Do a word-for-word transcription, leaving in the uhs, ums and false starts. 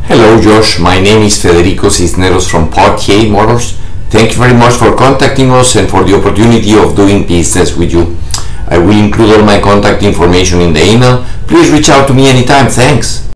Hello Josh, my name is Federico Cisneros from Poitier Motors. Thank you very much for contacting us and for the opportunity of doing business with you. I will include all my contact information in the email. Please reach out to me anytime. Thanks.